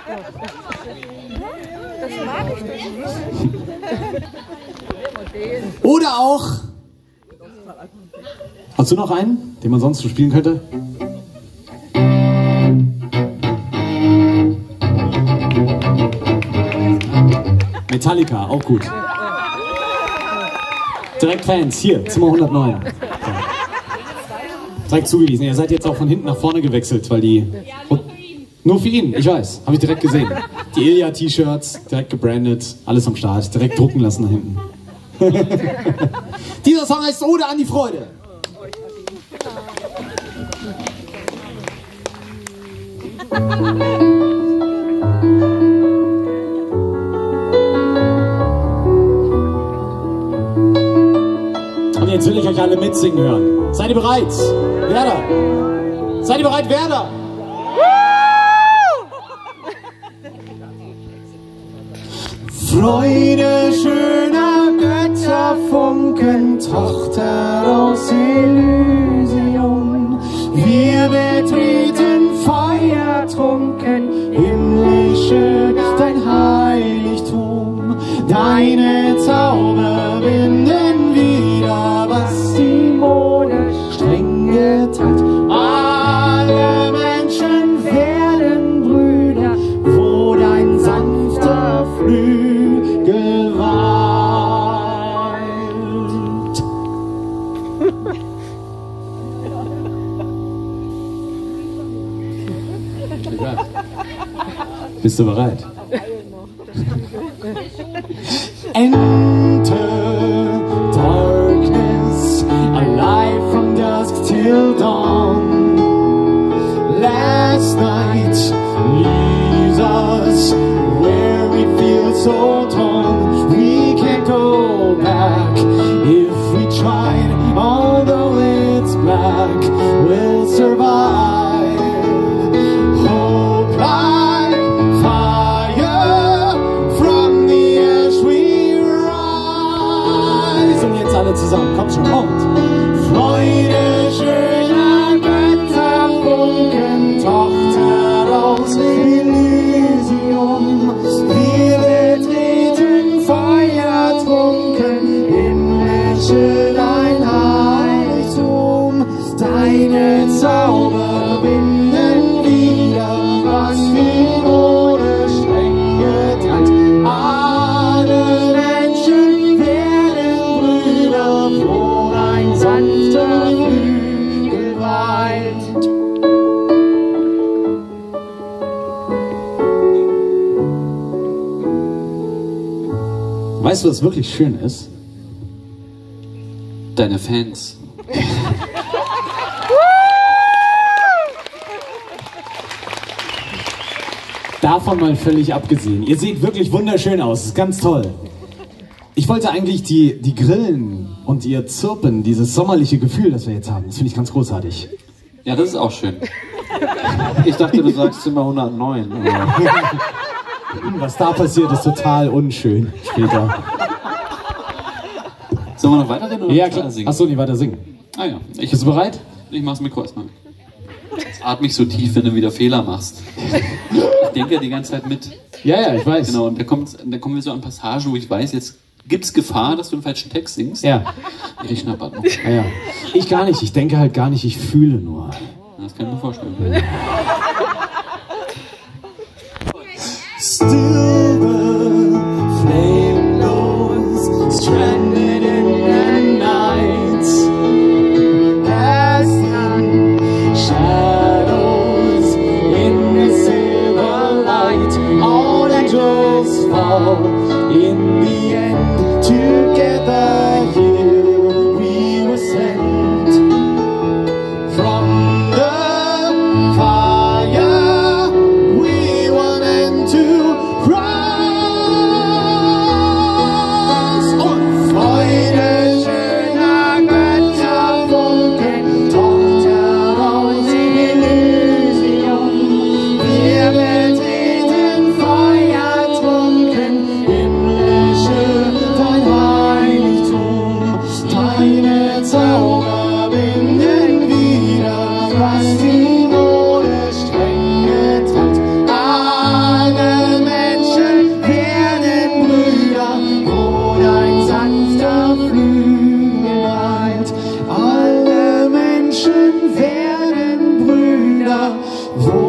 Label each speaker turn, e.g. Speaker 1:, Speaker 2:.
Speaker 1: Das mag ich nicht.
Speaker 2: Oder auch... Hast du noch einen, den man sonst so spielen könnte? Metallica, auch gut. Direkt Fans, hier, Zimmer 109. Direkt zugewiesen. Ihr seid jetzt auch von hinten nach vorne gewechselt, weil die... Nur für ihn, ich weiß, habe ich direkt gesehen. Die Ilya-T-Shirts, direkt gebrandet, alles am Start, direkt drucken lassen da hinten. Dieser Song heißt Ode an die Freude. Und jetzt will ich euch alle mitsingen hören. Seid ihr bereit? Werder! Seid ihr bereit, Werder? Freude schöner Götterfunken, Tochter aus Elysium. Wir betreten feuertrunken, himmlische dein Heiligtum. Deine Zauber binden wieder, was die Mode streng geteilt. Alle Menschen werden Brüder, wo dein sanfter Flügel weilt. Bist du bereit? Enter darkness, alive from dusk till dawn. Last night leaves us where we feel so torn. We can't go back if we tried, although it's black, we'll survive. Hope like fire, from the ash we rise. Und jetzt alle zusammen, kommt schon, kommt. Freude schöner Götterfunken, Tochter aus Elysium. Wir betreten feuertrunken, himmlische dein Heiligtum. Deine Zauber binden wieder, was die Mode streng geteilt. Alle Menschen werden Brüder, wo ein sanfter Flügel weilt. Weißt du, was wirklich schön ist?
Speaker 3: Deine Fans.
Speaker 2: Davon mal völlig abgesehen. Ihr seht wirklich wunderschön aus, das ist ganz toll. Ich wollte eigentlich die Grillen und ihr Zirpen, dieses sommerliche Gefühl, das wir jetzt haben, das finde ich ganz großartig.
Speaker 3: Ja, das ist auch schön. Ich dachte, du sagst Zimmer 109.
Speaker 2: Was da passiert, ist total unschön später.
Speaker 3: Sollen wir noch weiterreden oder
Speaker 2: Ja, klar.
Speaker 3: singen?
Speaker 2: Achso, nicht weiter singen.
Speaker 3: Ah ja.
Speaker 2: Bist du bereit?
Speaker 3: Ich mach's Mikro erstmal. Jetzt atme ich so tief, wenn du wieder Fehler machst. Ich denke ja die ganze Zeit mit.
Speaker 2: Ja, ich weiß.
Speaker 3: Genau, und da kommen wir so an Passagen, wo ich weiß, jetzt gibt's Gefahr, dass du einen falschen Text singst.
Speaker 2: Ja.
Speaker 3: Ich krieg Schnappatmung.
Speaker 2: Ja. Ich gar nicht, ich denke halt gar nicht, ich fühle nur.
Speaker 3: Das kann ich mir vorstellen.
Speaker 2: Still the flame glows, stranded in the night. Passing shadows in the silver light. All angels fall in the end. Together here we were sent from the fire. We were meant to rise. Und Freude schöner Götterfunken, Tochter aus Elysium. Wir betreten feuertrunken, himmlische dein Heiligtum. wo